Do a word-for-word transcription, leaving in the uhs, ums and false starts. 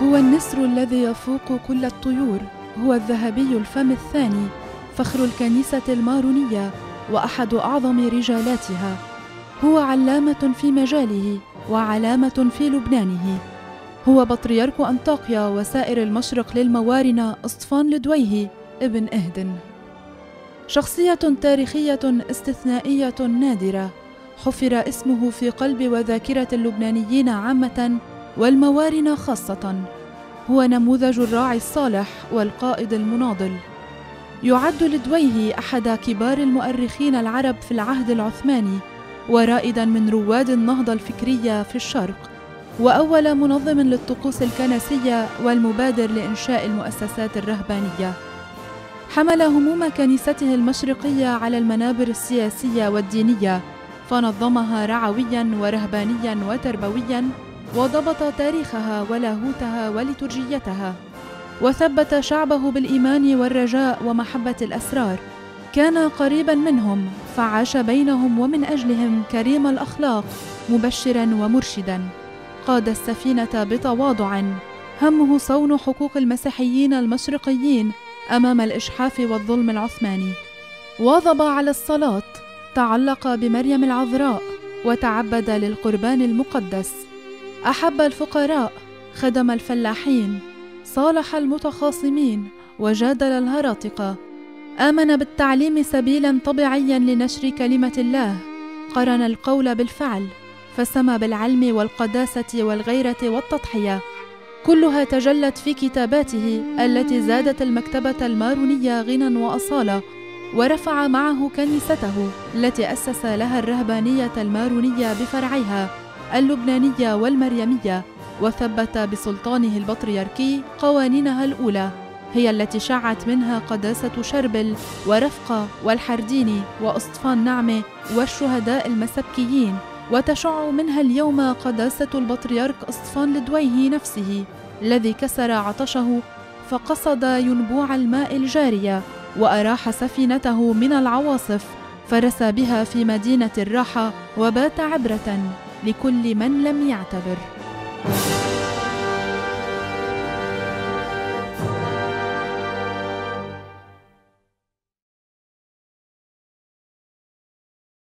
هو النسر الذي يفوق كل الطيور، هو الذهبي الفم الثاني، فخر الكنيسة المارونية وأحد أعظم رجالاتها. هو علامة في مجاله وعلامة في لبنانه. هو بطريرك أنطاكيا وسائر المشرق للموارنة اسطفان لدويه ابن إهدن. شخصية تاريخية استثنائية نادرة، حفر اسمه في قلب وذاكرة اللبنانيين عامة والموارنة خاصة. هو نموذج الراعي الصالح والقائد المناضل. يعد لدويه أحد كبار المؤرخين العرب في العهد العثماني، ورائداً من رواد النهضة الفكرية في الشرق، وأول منظم للطقوس الكنسية والمبادر لإنشاء المؤسسات الرهبانية. حمل هموم كنيسته المشرقية على المنابر السياسية والدينية، فنظمها رعوياً ورهبانياً وتربوياً، وضبط تاريخها ولاهوتها وليتورجيتها، وثبت شعبه بالإيمان والرجاء ومحبة الأسرار. كان قريباً منهم، فعاش بينهم ومن أجلهم كريم الأخلاق، مبشراً ومرشداً. قاد السفينة بتواضع، همه صون حقوق المسيحيين المشرقيين أمام الإجحاف والظلم العثماني. واظب على الصلاة، تعلق بمريم العذراء، وتعبد للقربان المقدس. أحب الفقراء، خدم الفلاحين، صالح المتخاصمين، وجادل الهراطقة. آمن بالتعليم سبيلاً طبيعياً لنشر كلمة الله، قرن القول بالفعل، فسمى بالعلم والقداسة والغيرة والتضحية. كلها تجلت في كتاباته التي زادت المكتبة المارونية غنى وأصالة، ورفع معه كنيسته التي أسس لها الرهبانية المارونية بفرعيها اللبنانية والمريمية، وثبت بسلطانه البطريركي قوانينها الأولى، هي التي شعت منها قداسة شربل ورفقة والحرديني وأسطفان نعمة والشهداء المسبكيين، وتشع منها اليوم قداسة البطريرك اسطفان لدويه نفسه الذي كسر عطشه فقصد ينبوع الماء الجارية، وأراح سفينته من العواصف، فرسى بها في مدينة الراحة، وبات عبرة لكل من لم يعتبر.